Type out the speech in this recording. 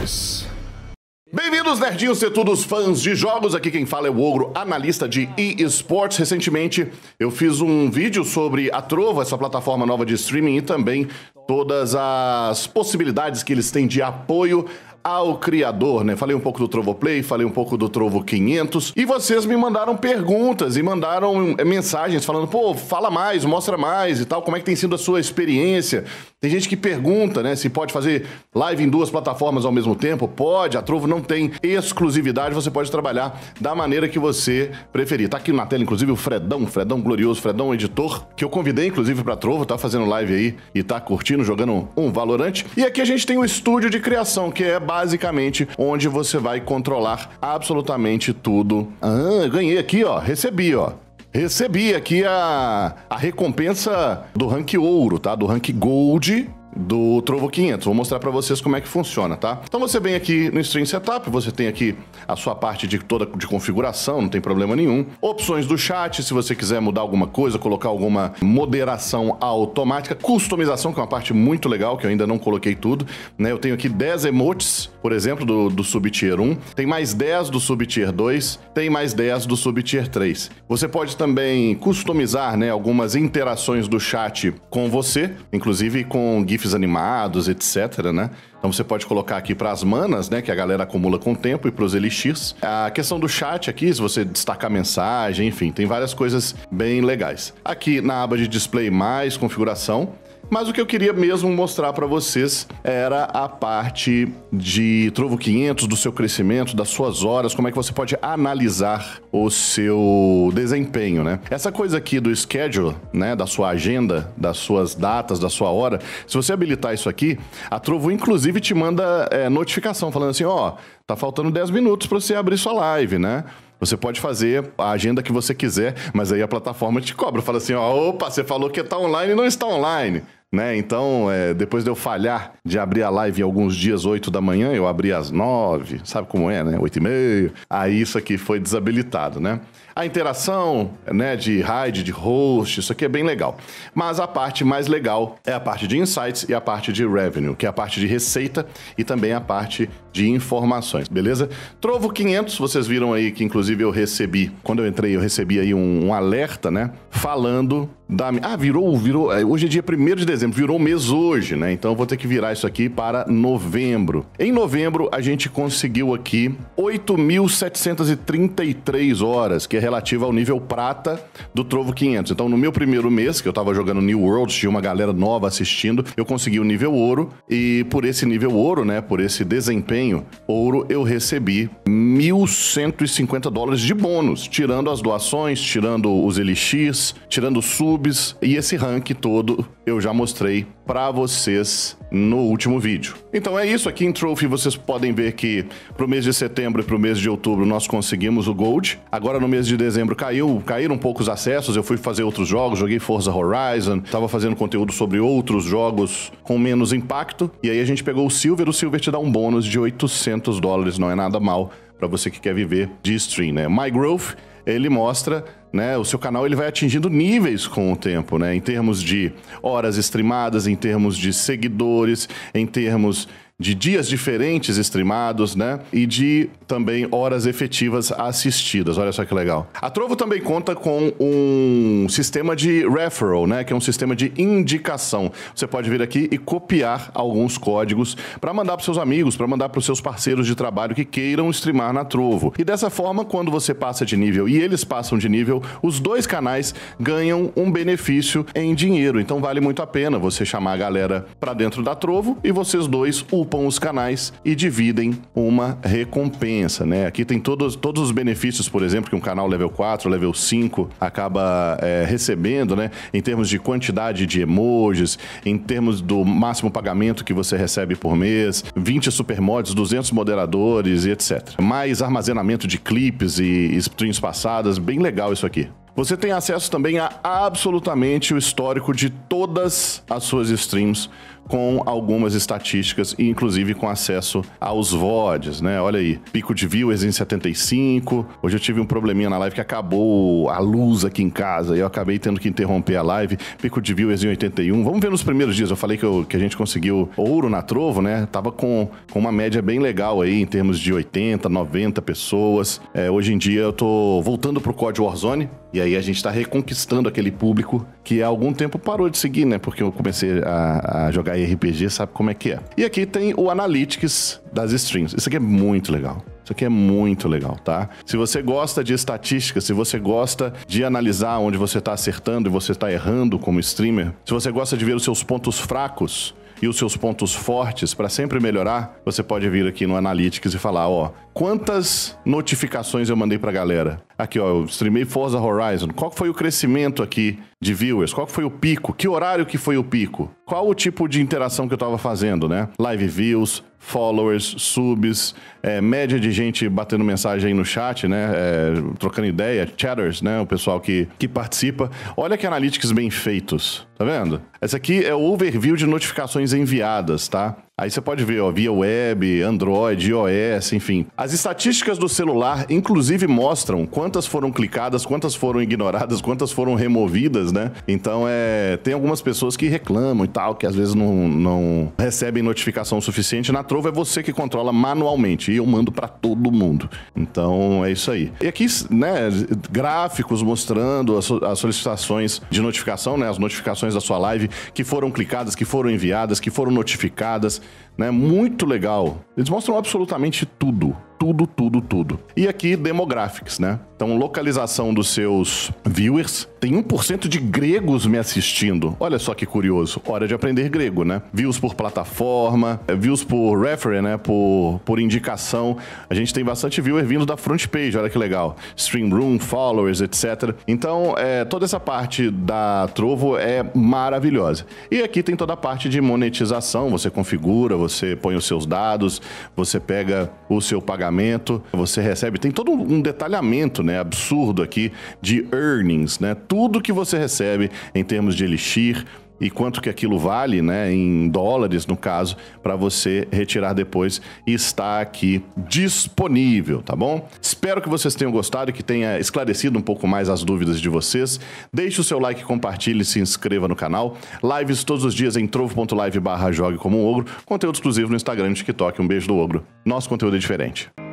Nós. Bem-vindos, nerdinhos e todos fãs de jogos. Aqui quem fala é o Ogro, analista de eSports. Recentemente eu fiz um vídeo sobre a Trovo, essa plataforma nova de streaming, e também todas as possibilidades que eles têm de apoio ao criador, né? Falei um pouco do Trovo Play, falei um pouco do Trovo 500, e vocês me mandaram perguntas e mandaram mensagens falando, pô, fala mais, mostra mais e tal, como é que tem sido a sua experiência? Tem gente que pergunta, né, se pode fazer live em duas plataformas ao mesmo tempo. Pode, a Trovo não tem exclusividade, você pode trabalhar da maneira que você preferir. Tá aqui na tela, inclusive, o Fredão glorioso, Fredão editor, que eu convidei, inclusive, pra Trovo, tá fazendo live aí e tá curtindo, jogando um Valorant. E aqui a gente tem o estúdio de criação, que é basicamente onde você vai controlar absolutamente tudo. Ah, ganhei aqui, ó, Recebi aqui a recompensa do rank ouro, tá? Do rank gold do Trovo 500. Vou mostrar pra vocês como é que funciona, tá? Então você vem aqui no Stream Setup, você tem aqui a sua parte de configuração, não tem problema nenhum. Opções do chat, se você quiser mudar alguma coisa, colocar alguma moderação automática. Customização, que é uma parte muito legal, que eu ainda não coloquei tudo, né? Eu tenho aqui 10 emotes, por exemplo, do Sub-Tier 1. Tem mais 10 do Sub-Tier 2. Tem mais 10 do Sub-Tier 3. Você pode também customizar, né, algumas interações do chat com você, inclusive com GIFs animados, etc, né? Então você pode colocar aqui para as manas, né, que a galera acumula com o tempo, e para os elixirs. A questão do chat aqui, se você destacar mensagem, enfim, tem várias coisas bem legais. Aqui na aba de display, mais configuração. Mas o que eu queria mesmo mostrar para vocês era a parte de Trovo 500, do seu crescimento, das suas horas, como é que você pode analisar o seu desempenho, né? Essa coisa aqui do schedule, né, da sua agenda, das suas datas, da sua hora, se você habilitar isso aqui, a Trovo inclusive te manda notificação falando assim, ó, tá faltando 10 minutos para você abrir sua live, né? Você pode fazer a agenda que você quiser, mas aí a plataforma te cobra. Fala assim, ó, opa, você falou que tá online e não está online, né? Então, depois de eu falhar de abrir a live em alguns dias, 8 da manhã, eu abri às 9, sabe como é, né? 8h30. Aí isso aqui foi desabilitado, né? A interação, né, de raid, de host, isso aqui é bem legal. Mas a parte mais legal é a parte de insights e a parte de revenue, que é a parte de receita e também a parte de informações, beleza? Trovo 500, vocês viram aí que inclusive eu recebi, quando eu entrei eu recebi aí um alerta, né, falando da... Ah, virou, hoje é dia 1º de dezembro, virou mês hoje, né? Então eu vou ter que virar isso aqui para novembro. Em novembro a gente conseguiu aqui 8.733 horas, que é relativa ao nível prata do Trovo 500. Então, no meu primeiro mês, que eu tava jogando New World, tinha uma galera nova assistindo, eu consegui o nível ouro, e por esse nível ouro, né, por esse desempenho ouro, eu recebi $1.150 de bônus, tirando as doações, tirando os elixirs, tirando os subs, e esse rank todo eu já mostrei pra vocês no último vídeo. Então é isso, aqui em Trophy vocês podem ver que pro mês de setembro e pro mês de outubro nós conseguimos o Gold. Agora no mês de dezembro caíram um pouco os acessos, eu fui fazer outros jogos, joguei Forza Horizon, tava fazendo conteúdo sobre outros jogos com menos impacto, e aí a gente pegou o Silver te dá um bônus de $800, não é nada mal pra você que quer viver de stream, né? My Growth, ele mostra, né, o seu canal ele vai atingindo níveis com o tempo, né, em termos de horas streamadas, em termos de seguidores, em termos de dias diferentes streamados, né? E de também horas efetivas assistidas. Olha só que legal. A Trovo também conta com um sistema de referral, né? Que é um sistema de indicação. Você pode vir aqui e copiar alguns códigos para mandar para seus amigos, para mandar para os seus parceiros de trabalho que queiram streamar na Trovo. E dessa forma, quando você passa de nível e eles passam de nível, os dois canais ganham um benefício em dinheiro. Então vale muito a pena você chamar a galera para dentro da Trovo e vocês dois upam os canais e dividem uma recompensa, né? Aqui tem todos os benefícios, por exemplo, que um canal level 4, level 5 acaba recebendo, né? Em termos de quantidade de emojis, em termos do máximo pagamento que você recebe por mês, 20 supermods, 200 moderadores e etc. Mais armazenamento de clipes e streams passadas, bem legal isso aqui. Você tem acesso também a absolutamente o histórico de todas as suas streams, com algumas estatísticas e inclusive com acesso aos VODs, né? Olha aí, pico de viewers em 75. Hoje eu tive um probleminha na live que acabou a luz aqui em casa e eu acabei tendo que interromper a live. Pico de viewers em 81. Vamos ver nos primeiros dias. Eu falei que a gente conseguiu ouro na Trovo, né? Tava com uma média bem legal aí em termos de 80, 90 pessoas. Hoje em dia eu tô voltando pro COD Warzone e aí a gente tá reconquistando aquele público que há algum tempo parou de seguir, né? Porque eu comecei a jogar RPG, sabe como é que é. E aqui tem o Analytics das streams. Isso aqui é muito legal. Isso aqui é muito legal, tá? Se você gosta de estatística, se você gosta de analisar onde você tá acertando e você tá errando como streamer, se você gosta de ver os seus pontos fracos e os seus pontos fortes para sempre melhorar, você pode vir aqui no Analytics e falar, ó, quantas notificações eu mandei pra galera? Aqui, ó, eu streamei Forza Horizon. Qual foi o crescimento aqui de viewers? Qual foi o pico? Que horário que foi o pico? Qual o tipo de interação que eu tava fazendo, né? Live views, followers, subs, média de gente batendo mensagem aí no chat, né? Trocando ideia, chatters, né? O pessoal que participa. Olha que analytics bem feitos, tá vendo? Essa aqui é o overview de notificações enviadas, tá? Aí você pode ver, ó, via web, Android, iOS, enfim. As estatísticas do celular, inclusive, mostram quantas foram clicadas, quantas foram ignoradas, quantas foram removidas, né? Então, tem algumas pessoas que reclamam e tal, que às vezes não recebem notificação suficiente. Na Trovo é você que controla manualmente e eu mando pra todo mundo. Então, é isso aí. E aqui, né, gráficos mostrando as solicitações de notificação, né? As notificações da sua live que foram clicadas, que foram enviadas, que foram notificadas, né? Muito legal. Eles mostram absolutamente tudo. Tudo. E aqui, demographics, né? Então, localização dos seus viewers. Tem 1% de gregos me assistindo. Olha só que curioso. Hora de aprender grego, né? Views por plataforma, views por reference, né? Por indicação. A gente tem bastante viewer vindo da front page, olha que legal. Stream room, followers, etc. Então, toda essa parte da Trovo é maravilhosa. E aqui tem toda a parte de monetização. Você configura, você põe os seus dados, você pega o seu pagamento, você recebe, tem todo um detalhamento, né, absurdo aqui de earnings, né, tudo que você recebe em termos de Elixir e quanto que aquilo vale, né, em dólares no caso, para você retirar depois e está aqui disponível, tá bom? Espero que vocês tenham gostado e que tenha esclarecido um pouco mais as dúvidas de vocês. Deixe o seu like, compartilhe e se inscreva no canal. Lives todos os dias em trovo.live/jogue como um ogro, conteúdo exclusivo no Instagram e no TikTok. Um beijo do ogro. Nosso conteúdo é diferente.